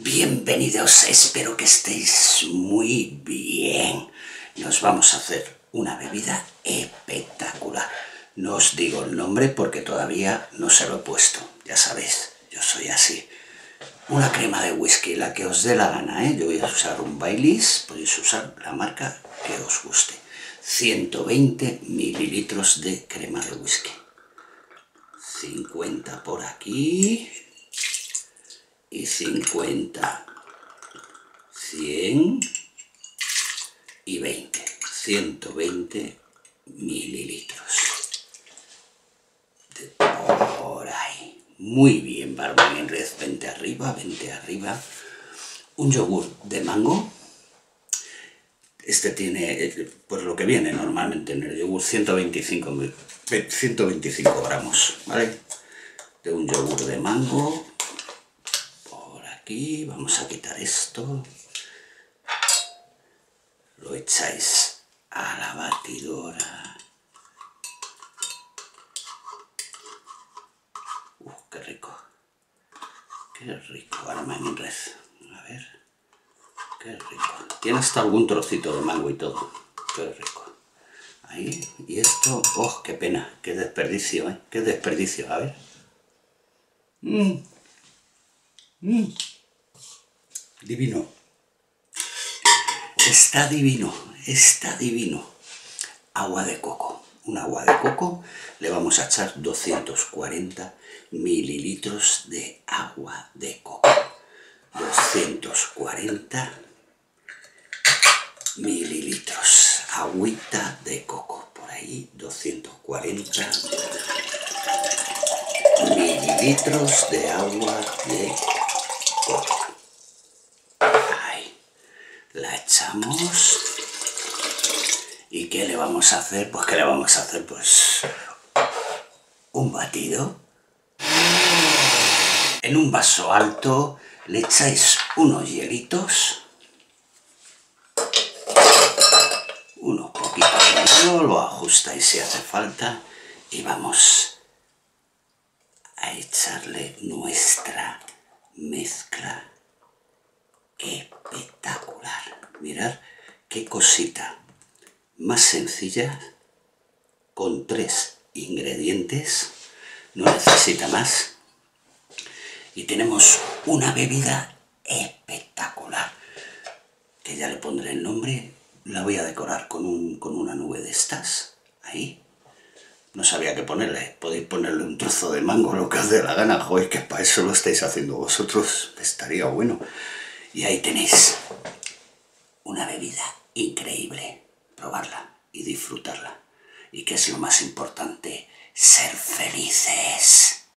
Bienvenidos, espero que estéis muy bien. Nos vamos a hacer una bebida espectacular. No os digo el nombre porque todavía no se lo he puesto. Ya sabéis, yo soy así. Una crema de whisky, la que os dé la gana, ¿eh? Yo voy a usar un Baileys, podéis usar la marca que os guste. 120 mililitros de crema de whisky. 50 por aquí. Y 50, 100 y 20, 120 mililitros. Por ahí. Muy bien, Barman en Red, vente arriba, vente arriba. Un yogur de mango. Este tiene, pues lo que viene normalmente en el yogur, 125 gramos, ¿vale? De un yogur de mango. Aquí vamos a quitar esto, lo echáis a la batidora. Qué rico, Barman en Red. A ver, qué rico. Tiene hasta algún trocito de mango y todo, qué rico. Ahí, y esto, oh, qué pena, qué desperdicio, qué desperdicio, a ver. Divino. Está divino, está divino. Agua de coco. Un agua de coco. Le vamos a echar 240 mililitros de agua de coco. 240 mililitros. Agüita de coco. Por ahí, 240 mililitros de agua de coco. La echamos. ¿Y qué le vamos a hacer? Pues ¿qué le vamos a hacer? Pues un batido. En un vaso alto le echáis unos hielitos. Unos poquitos de hielo, lo ajustáis si hace falta. Y vamos a echarle nuestra mezcla espectacular. Mirad qué cosita más sencilla, con 3 ingredientes, no necesita más, y tenemos una bebida espectacular, que ya le pondré el nombre. La voy a decorar con una nube de estas, ahí. No sabía qué ponerle, podéis ponerle un trozo de mango, lo que os dé la gana. Joder, que para eso lo estáis haciendo vosotros, estaría bueno. Y ahí tenéis una bebida increíble. Probarla y disfrutarla. Y que es lo más importante, ser felices.